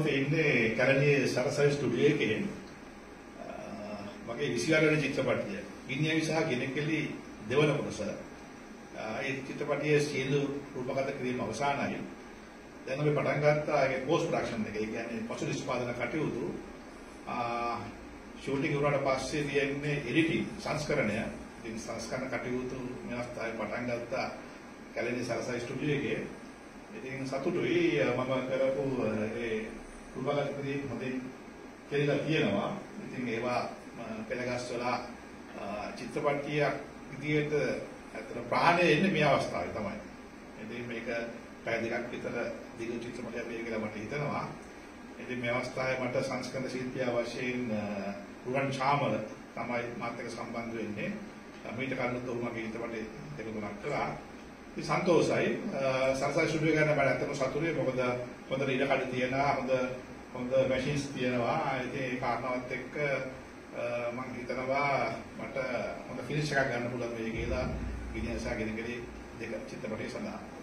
අපි ඉන්නේ කැලණියේ සරසවි ස්ටුඩියෝ එකේ මගේ 28 වෙනි චිත්‍රපටය ගිනියවි සහ ගෙනකෙලි දෙවන කොටස. ඒ චිත්‍රපටයේ සියලු රූපගත කිරීම අවසానයි. දැන් අපි පටන් ගත්තා ඒකේ පෝස්ට් ප්‍රොඩක්ෂන් එක. ඒ කියන්නේ පසු නිෂ්පාදන කටයුතු. ෂූටින් වුණාට පස්සේ තියෙන්නේ එඩිටින් සංස්කරණය. ඉතින් සංස්කරණ කටයුතු මේ අවස්ථාවේ පටන් ගත්තා කැලණියේ සරසවි ස්ටුඩියෝ එකේ. ඉතින් සතුටුයි මම කරපු ඒ රූපගත කිරීම හොඳින් කියලා තියෙනවා. ඉතින් ඒවා පෙළගස්වලා චිත්‍රපටියක් විදියට අතන ප්‍රාණය එන්නේ මේ අවස්ථාවේ තමයි. ඉතින් මේක පැය දෙකක් විතර දිග චිත්‍රපටයක් වෙයි කියලා මට හිතෙනවා. ඉතින් මේ අවස්ථාවේ මට සංස්කරණ ශිල්පියා වශයෙන් රුවන් චාමල තමයි මාත් එක්ක සම්බන්ධ වෙන්නේ. මීට කලින් උතුරුමගේ චිත්‍රපටේ දෙක තුනක් කළා. ඉතින් සන්තෝෂයි. සරසවි ස්ටුඩියෝ ගන්න බෑ අතන සතුටුයි. මොකද හොඳ ඉඩ කඩ තියෙනවා. හොඳ මැෂින්ස් තියෙනවා. ඉතින් ඒ කාරණාවත් එක්ක මම හිතනවා මට හොඳ ෆිනිෂ් එකක් ගන්න පුළුවන් වෙයි කියලා ගිනියසා ගෙනකලි දෙක චිත්‍රපටයේ සඳහන්.